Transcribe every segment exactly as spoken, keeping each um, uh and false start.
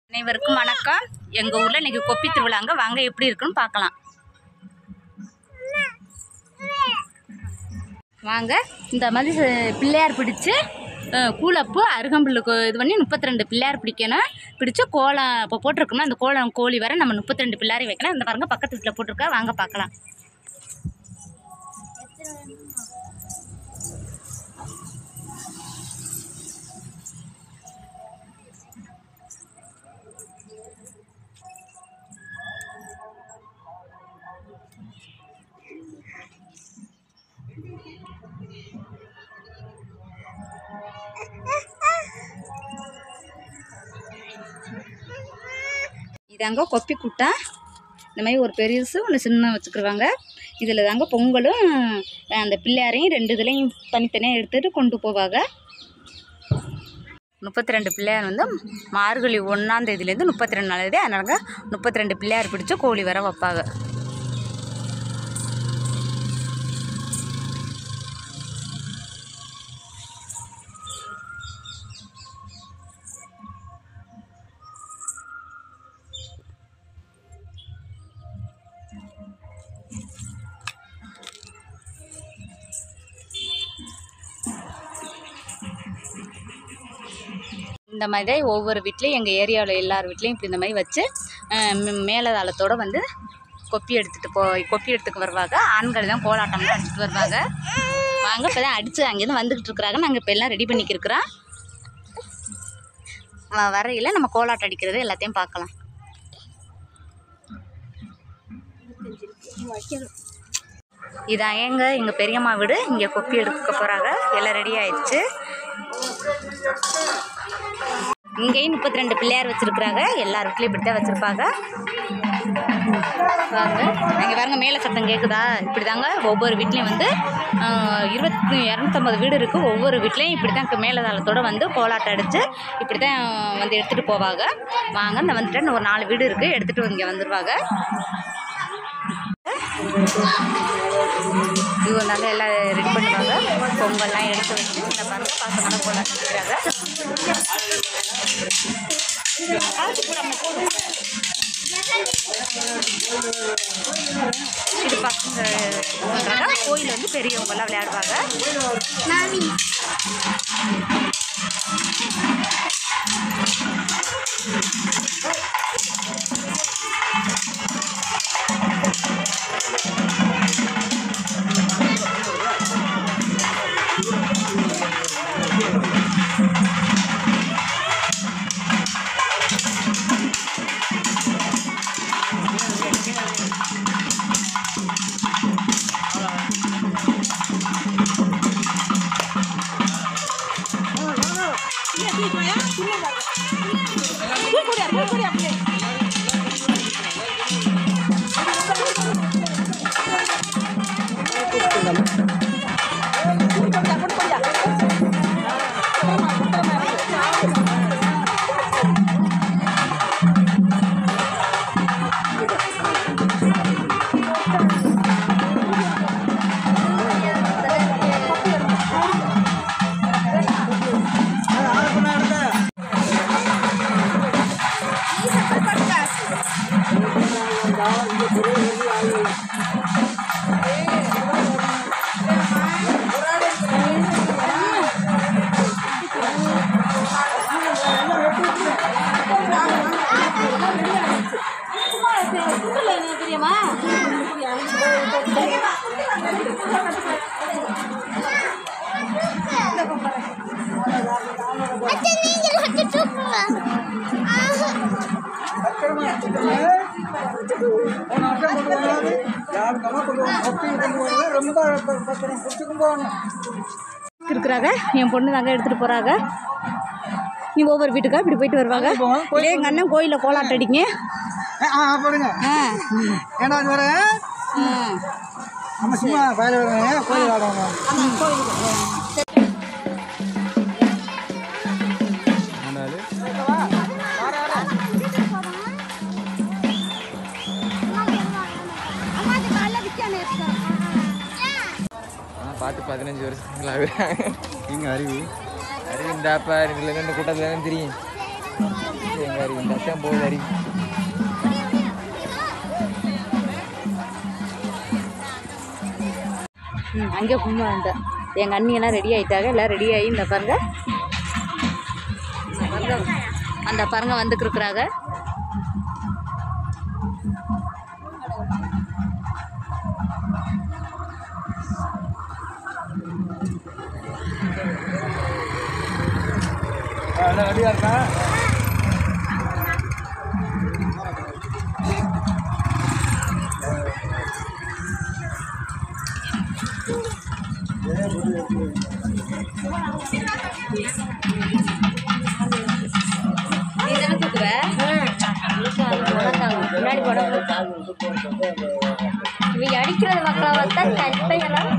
அனைவருக்கும் வணக்கம். எங்க ஊர்ல இன்னைக்கு கொப்பி திருவிழாங்க. வாங்க எப்படி இருக்குன்னு பார்க்கலாம். வாங்க இந்த மாதிரி பிள்ளையார் பிடிச்சு கூலப்பு அருகம்புல்லுக்கு இது பண்ணி முப்பத்தி ரெண்டு பிள்ளையார் பிடிக்கணும். பிடிச்சு கோலம் இப்போ போட்டிருக்கோம்னா அந்த கோலம் கோழி வர நம்ம முப்பத்தி ரெண்டு பிள்ளையாரை வைக்கலாம். இந்த பாருங்க பக்கத்து வீட்டில் போட்டிருக்கா. வாங்க பார்க்கலாம். இதாங்க கொப்பி கூட்டா. இந்த மாதிரி ஒரு பெருசு ஒன்று சின்ன வச்சுக்கிடுவாங்க. இதில் தாங்க பொங்கலும் அந்த பிள்ளையாரையும் ரெண்டு இதுலேயும் தனித்தனியாக எடுத்துகிட்டு கொண்டு போவாங்க. முப்பத்தி ரெண்டு பிள்ளையார் வந்து மார்கழி ஒன்றாந்தேதியிலேருந்து முப்பத்தி ரெண்டு நாள். அதனால முப்பத்தி ரெண்டு பிள்ளையார் பிடிச்சி கோழி வர வைப்பாங்க. இந்த மாதிரி தான் ஒவ்வொரு வீட்லேயும் எங்கள் ஏரியாவில் எல்லார் வீட்லேயும் இப்படி இந்த மாதிரி வச்சு மேலதாளத்தோடு வந்து கொப்பி எடுத்துகிட்டு போ கொப்பி எடுத்துக்கு வருவாங்க. ஆண்கள் தான் கோலாட்டம்லாம் அடிச்சுட்டு வருவாங்க. வாங்க இப்போ தான் அடித்து அங்கேருந்து வந்துக்கிட்டு இருக்கிறாங்க. நாங்கள் இப்போ எல்லாம் ரெடி பண்ணிக்கிருக்கிறோம். வரையில் நம்ம கோலாட்டம் அடிக்கிறது எல்லாத்தையும் பார்க்கலாம். இதான் எங்க எங்கள் பெரியம்மா வீடு. இங்கே கொப்பி எடுக்க போகிறாங்க. எல்லாம் ரெடி ஆயிடுச்சு. இங்கேயும் முப்பத்தி ரெண்டு பிள்ளையார் வச்சுருக்குறாங்க. எல்லார் வீட்லேயும் இப்படி தான் வச்சுருப்பாங்க. பாருங்க இங்கே பாருங்க மேலே சத்தம் கேட்குதா? இப்படி தாங்க ஒவ்வொரு வீட்லேயும் வந்து இருபத்தி இரநூத்தம்பது வீடு இருக்குது. ஒவ்வொரு வீட்லேயும் இப்படி தான் மேலதாளத்தோடு வந்து கோலாட்டம் அடித்து இப்படி தான் வந்து எடுத்துகிட்டு போவாங்க. வாங்க இந்த வந்துட்டு ஒரு நாலு வீடு இருக்குது. எடுத்துகிட்டு இங்கே வந்துடுவாங்க. இவங்க நல்லா எல்லாம் ரெடி பண்ணுவாங்க. பொங்கல்லாம் எடுத்து வச்சு இந்த பாருங்க பாசமான கோலாட்டம் அடிக்கிறாங்க. இது பசங்க பண்ணுறாங்க. கோயில் வந்து பெரியவங்கெல்லாம் விளையாடுவாங்க. இருக்கிறாங்க. என் பொண்ணு தாங்க எடுத்துகிட்டு போகிறாங்க. நீ ஒவ்வொரு வீட்டுக்கா இப்படி போயிட்டு வருவாங்க. இதே எங்கள் அண்ணன் கோயிலில் கோலாட்டம் அடிங்க. பார்த்து பதினஞ்சு வருஷங்களாக நீங்கள் அறிவு அறிவு இந்தாப்பா ரெண்டுலேருந்து இந்த கூட்டத்தில் தான் தெரியும். எங்கள் அருவி இந்த அத்தான் போகுது அருவி. ம் அங்கே கும்பிட்டு எங்கள் அண்ணியெல்லாம் ரெடி ஆகிட்டாங்க. எல்லாம் ரெடி ஆகி இந்த பாருங்க பாருங்க அந்த பாருங்க வந்துக்கிருக்குறாங்க. ரெடியாக இருக்கா? இவங்க அடிக்கிறது மக்களை பார்த்தா கட்டையெல்லாம்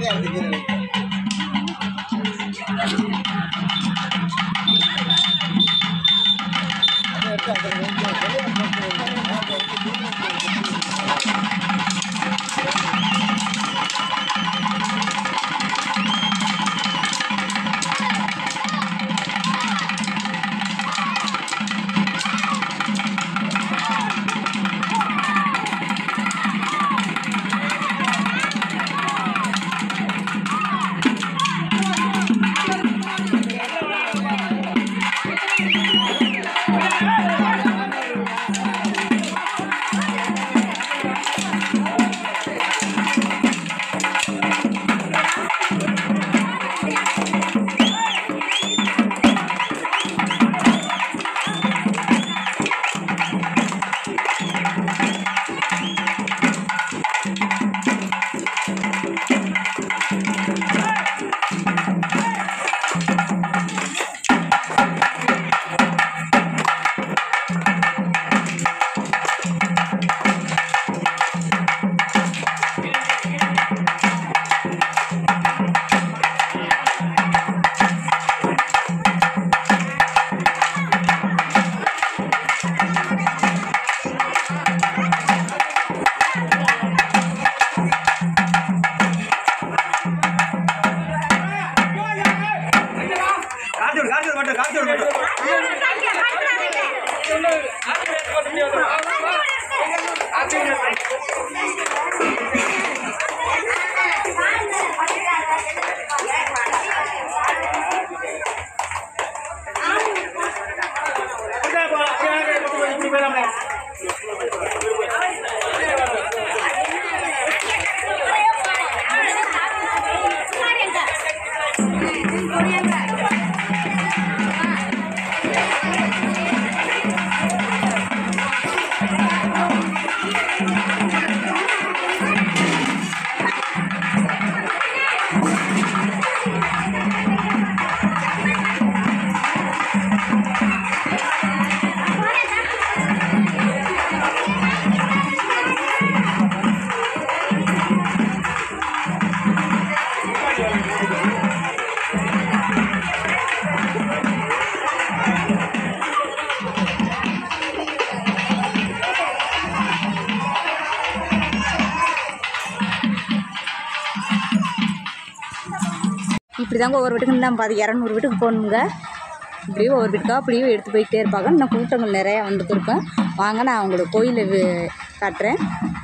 இப்படி தாங்க ஒவ்வொரு வீட்டுக்கு தான் பாதி இரநூறு வீட்டுக்கு போகணுங்க. இப்படியே ஒவ்வொரு வீட்டுக்காக அப்படியே எடுத்து போயிட்டே இருப்பாங்க. இன்னும் கூட்டங்கள் நிறையா வந்துட்டு இருக்கேன். வாங்க நான் உங்களுக்கு கோயிலை காட்டுறேன்.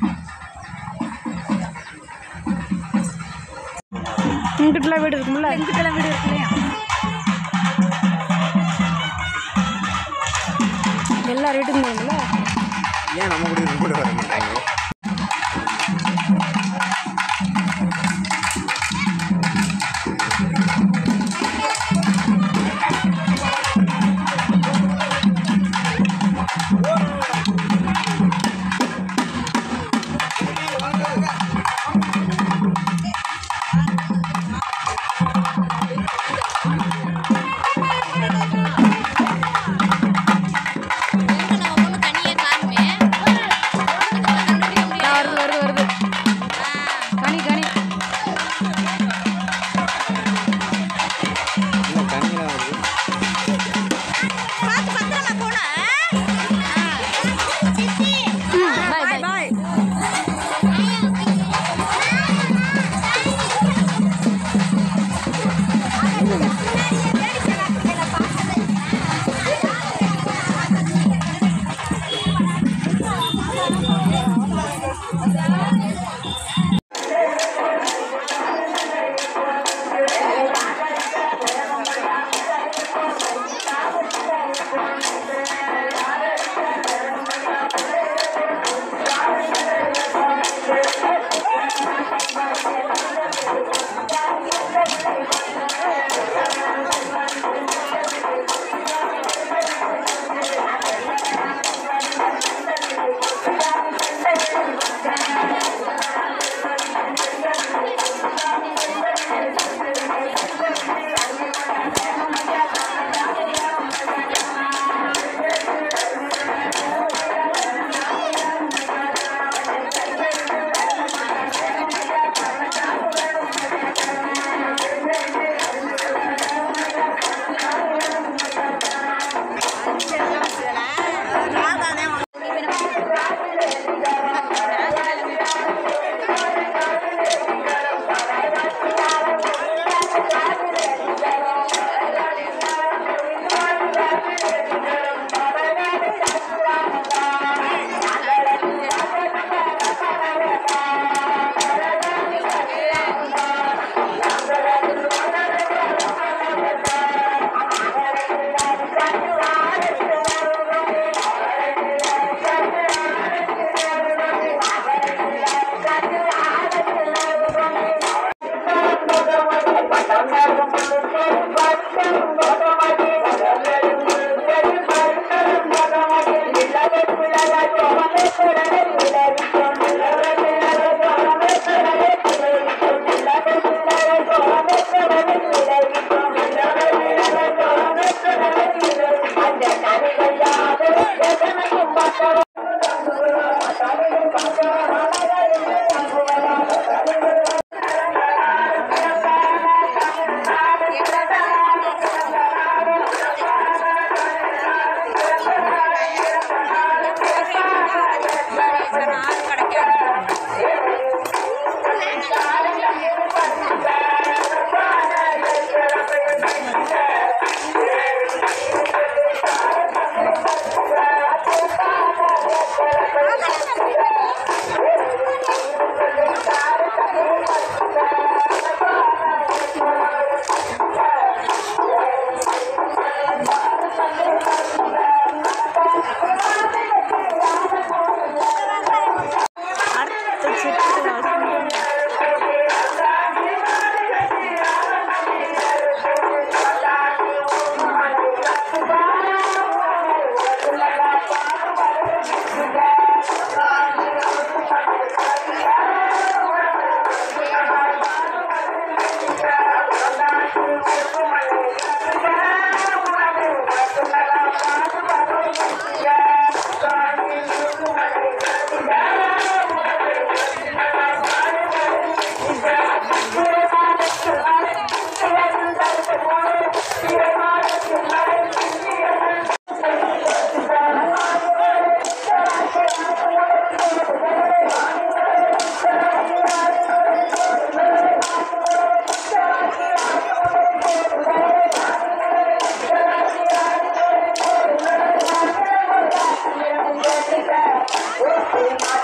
இங்கிட்டலாம் வீடு இருக்குங்களா? இங்கிட்டலாம் வீடு இருக்கு இல்லையா? எல்லா வீட்டுக்கும் போகணுங்களா? ஏன் நம்ம கூட கூட வர மாட்டாங்க? நம்ம பொண்ணு தனியாக காணுமே.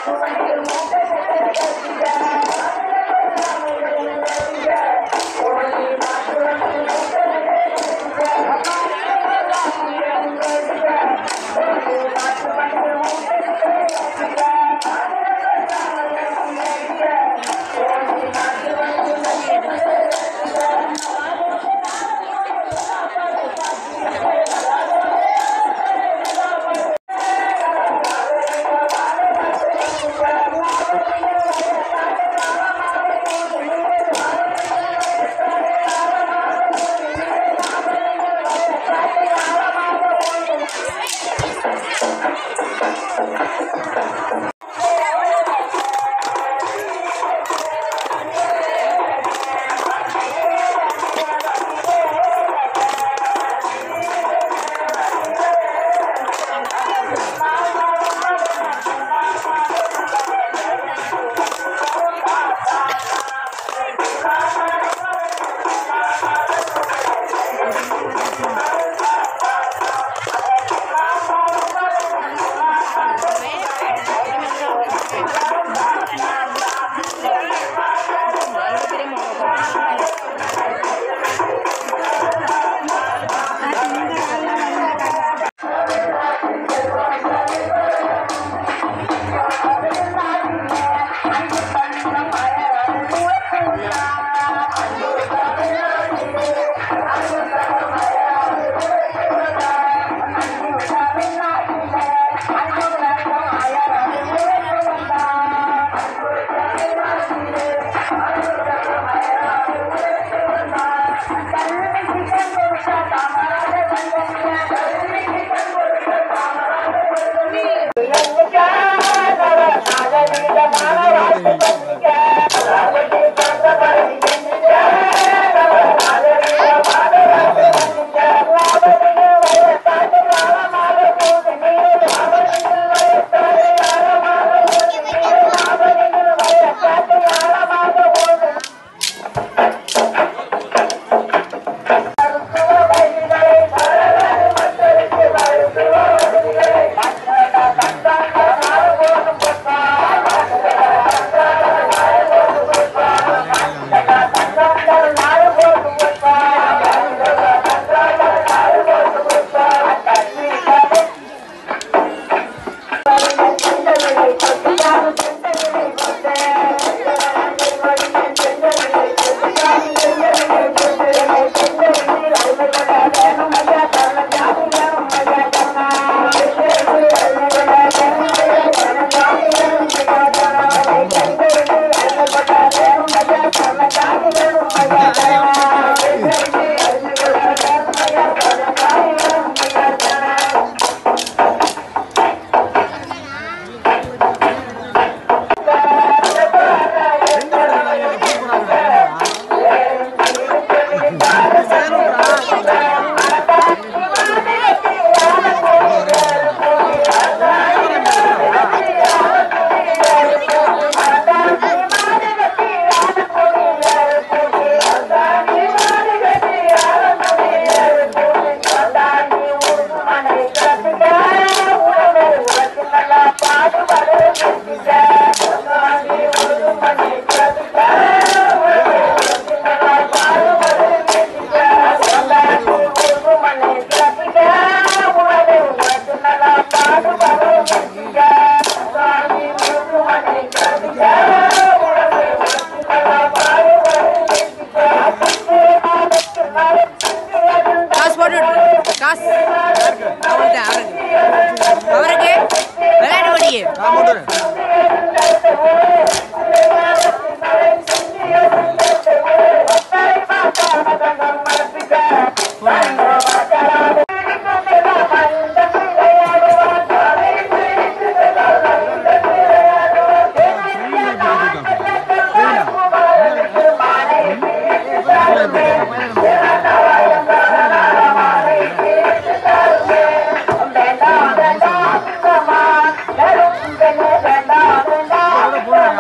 போனா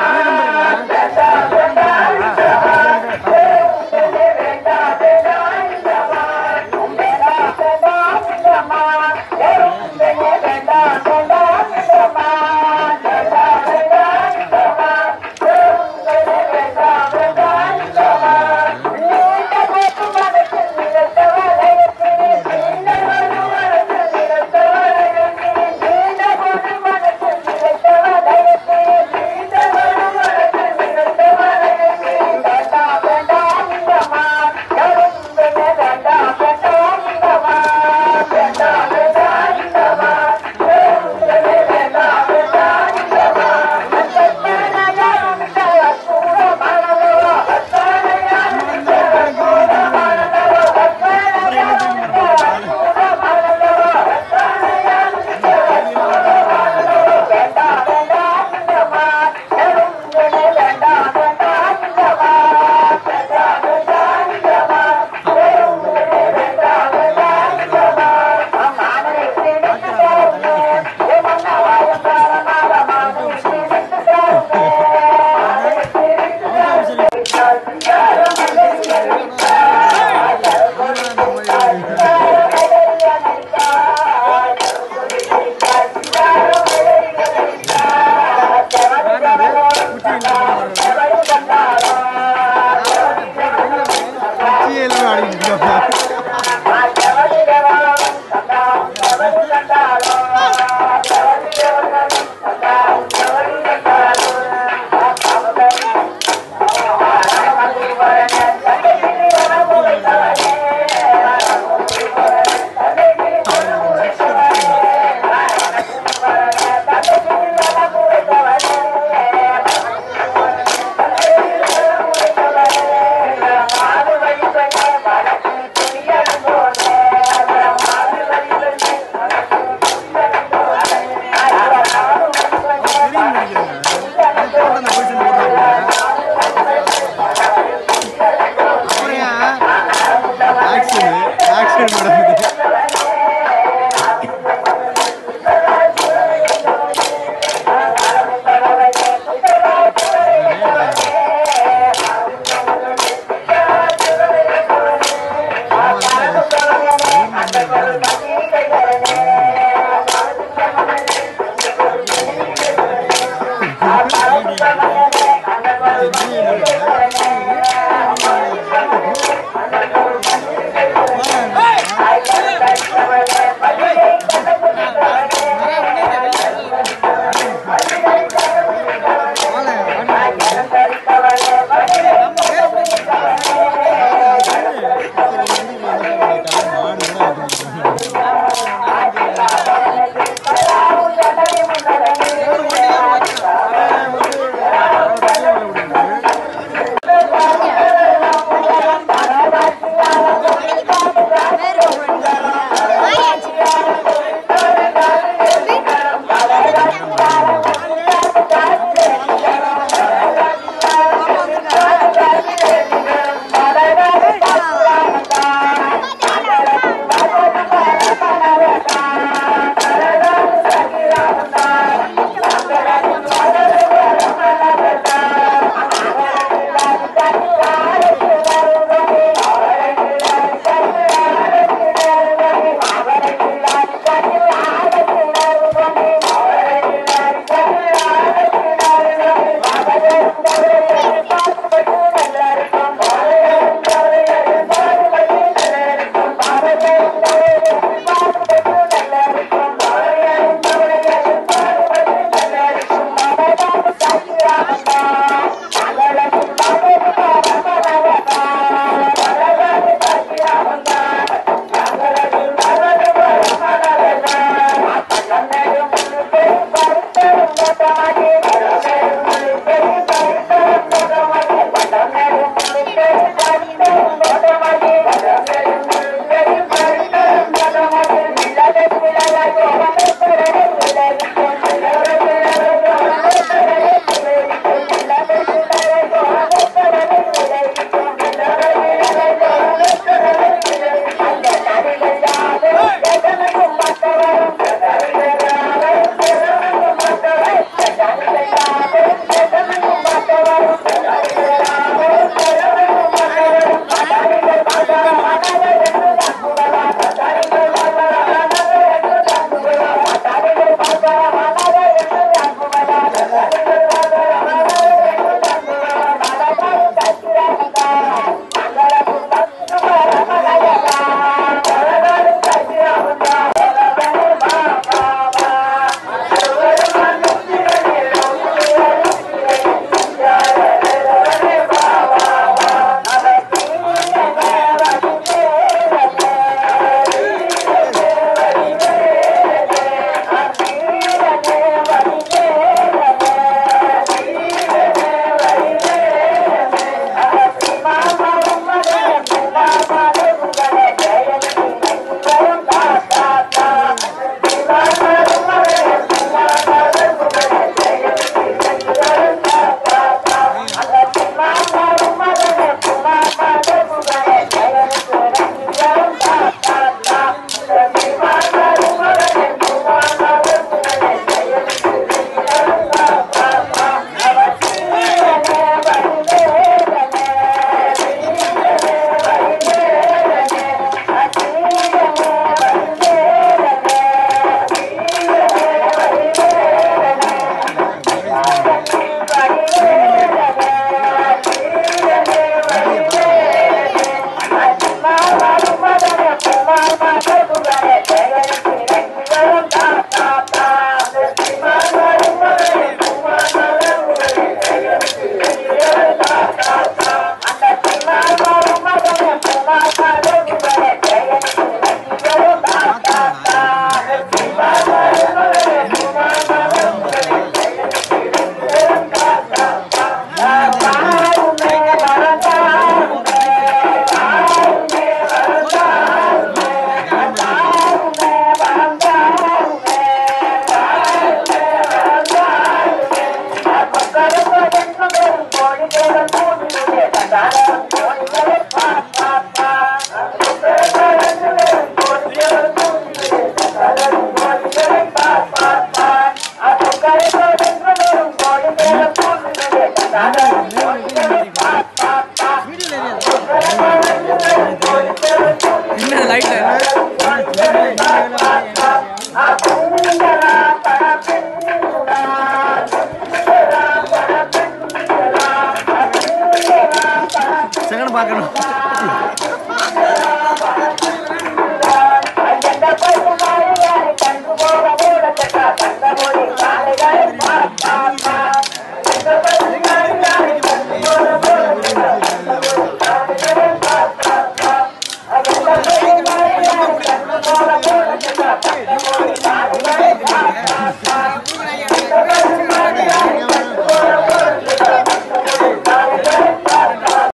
குட்டி இல்லை